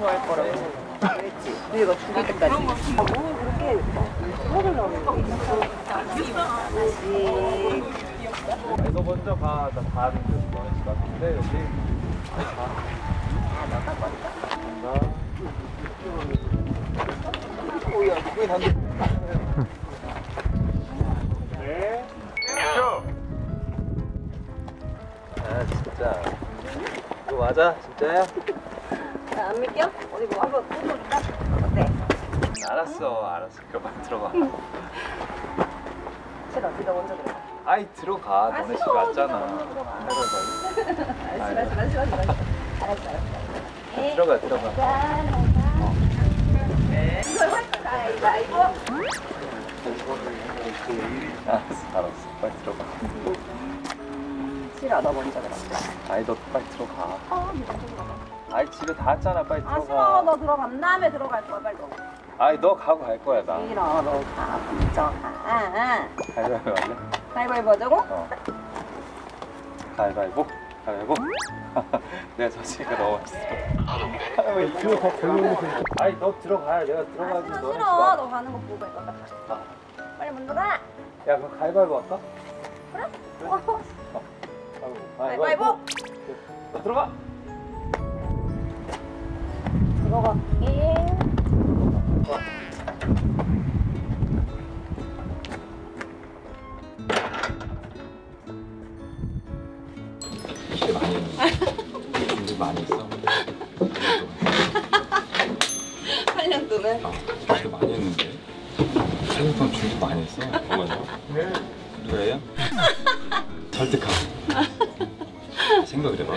좋아할 거라고 그랬지. 너희가 죽일 때까지. 뭐 그렇게 먹을 넣으면 너 먼저 가. 나 다른 데 너네 집 앞인데 여기. 가. 너가 먼저. 나. 오야, 거기 단데. 네. 아 진짜. 이거 맞아? 진짜야? 안 믿겨? 어디 뭐 한번 뜯어볼까? 어때? 알았어. 그만 들어가. 싫어, 네가 먼저 들어가. 아이 들어가. 너네 집 왔잖아. 알았어. 들어가. 이걸 할까? 가위바위보. 알았어. 빨리 들어가. 싫어, 너 먼저 들어가. 아이 너 빨리 들어가. 네가 들어가. 아이 집에 다 왔잖아. 빨리 들어가. 싫어, 너 들어간 다음에 들어갈 거야, 빨리 너. 아이 너 가고 갈 거야 나. 싫어, 너 가, 먼저 가. 가위바위보 할래? 가위바위보 하자고? 가위바위보. 내가 졌으니까 너 왔어. 아이 너 들어가야 내가 들어가지. 싫어, 너네 싫어. 집 너 가는 거 보고 있다. 빨리 먼저 가. 야 그럼 가위바위보 할까? 그래? 가위바위보. 너 들어가. 들어갈게. 준비 많이 했어. 8년 동안? 준비 많이 했는데. 8년 동안 준비 많이 했어. 뭐가요? 네. 누가요? 설득함. 생각을 해봐.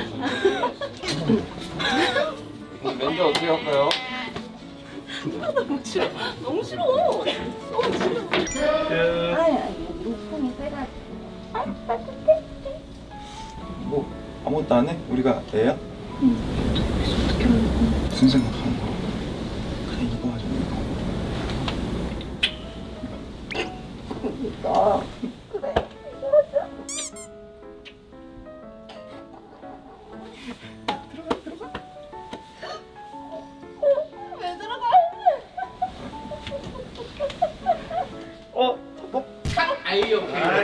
면접 어떻게 할까요? 너무 싫어. 너무 싫어. 우리 손이 세가지고. 따뜻해. 뭐 아무것도 안 해? 우리가 애야? 어떻게 하는 무슨 생각하는 거야? 그냥 이거 하자 이거. 그래. 왜 들어가? 뭐? 아이요.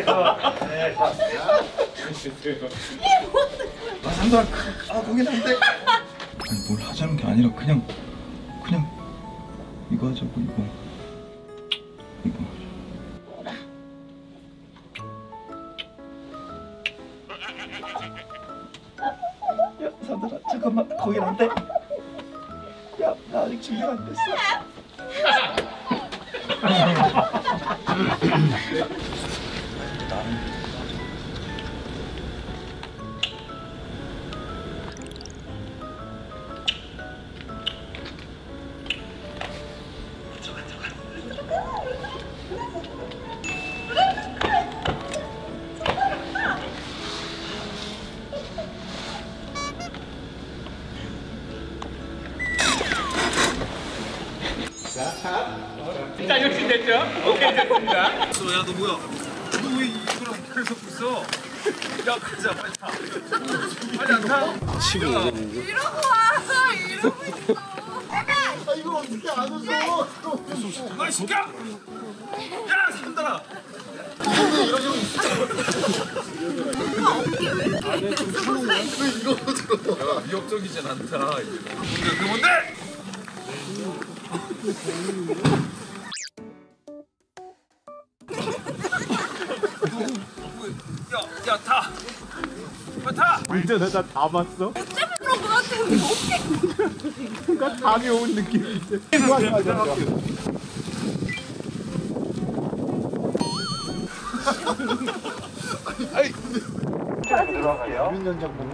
상도야, 거긴 안 돼. 아니 뭘 하자는 게 아니라 그냥 이거 하자고 이거. 야 상도야 잠깐만 거긴 안 돼. 야 나 아직 준비가 안 됐어. 자, 역시 됐죠? 오케이, 됐습니다. 야 너 뭐야? 너 왜 이거랑 계속 있어? 야 가자 빨리 타. 빨리 안 타? 지금 이러고 와. 이러고 있어. 아 이걸 어떻게 안 웃어? 아 시켜! 야 상도야. 위협적이진 않다. 그게 뭔데? 야 타! 빨리 타! 운전하다 다 봤어? 때문에 그런 거 같아. 뭔가 감이 온 느낌인데. 좋아. 들어가요. 운전장 보고.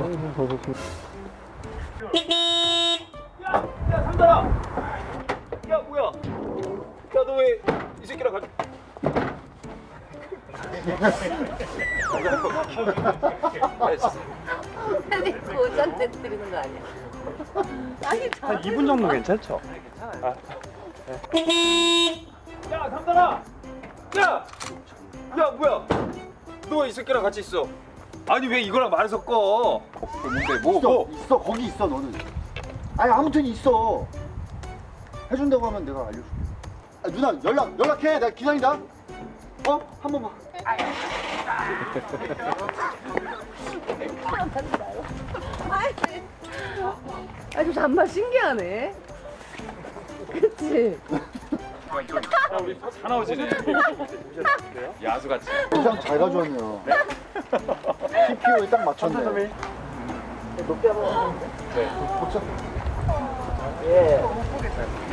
야 상도야! 야 뭐야? 야 너 왜 이 새끼랑 같이? 아니 고전 때 드리는 거 아니야? 아니 한 2분 정도 괜찮죠? 야 상도야! 야 뭐야? 너 왜 이 새끼랑 같이 있어? 아니 왜 이거랑 말을 섞어? 뭔데 뭐? 있어 거기 있어 너는. 아니 아무튼 있어. 해준다고 하면 내가 알려줄게. 아, 누나 연락해. 내가 기다린다. 한 번만. 아주 정말 신기하네. 그치? 우리 사나워지네. 야수같이. 의상 잘 가져왔네요. TPO에 딱 맞췄네. 높게 한번. 네. 예.